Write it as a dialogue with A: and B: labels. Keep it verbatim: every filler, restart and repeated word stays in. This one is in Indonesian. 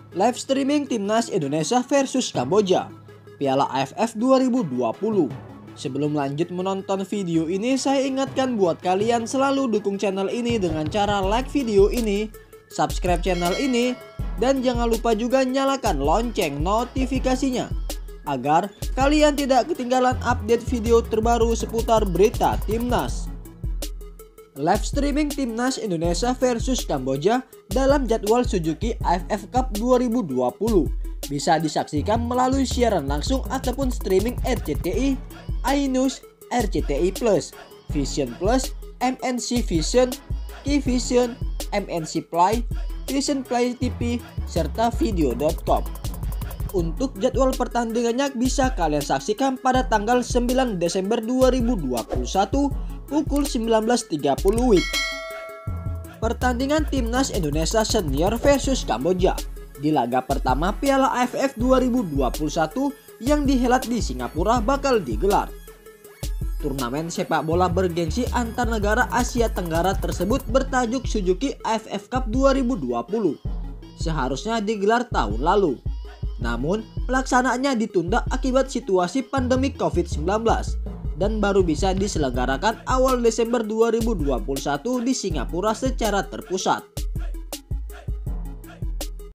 A: Live streaming Timnas Indonesia versus Kamboja, Piala A F F dua ribu dua puluh. Sebelum lanjut menonton video ini, saya ingatkan buat kalian selalu dukung channel ini dengan cara like video ini, subscribe channel ini, dan jangan lupa juga nyalakan lonceng notifikasinya agar kalian tidak ketinggalan update video terbaru seputar berita Timnas. Live streaming Timnas Indonesia versus Kamboja dalam jadwal Suzuki A F F Cup dua ribu dua puluh bisa disaksikan melalui siaran langsung ataupun streaming R C T I, iNews, R C T I Plus, Vision Plus, M N C Vision, Keyvision, M N C Play, Vision Play T V, serta video dot com. Untuk jadwal pertandingannya bisa kalian saksikan pada tanggal sembilan Desember dua ribu dua puluh satu pukul sembilan belas tiga puluh W I B. Pertandingan Timnas Indonesia Senior versus Kamboja di laga pertama Piala A F F dua ribu dua puluh satu yang dihelat di Singapura bakal digelar. Turnamen sepak bola bergengsi antar negara Asia Tenggara tersebut bertajuk Suzuki A F F Cup dua ribu dua puluh. Seharusnya digelar tahun lalu, namun pelaksanaannya ditunda akibat situasi pandemi covid sembilan belas dan baru bisa diselenggarakan awal Desember dua ribu dua puluh satu di Singapura secara terpusat.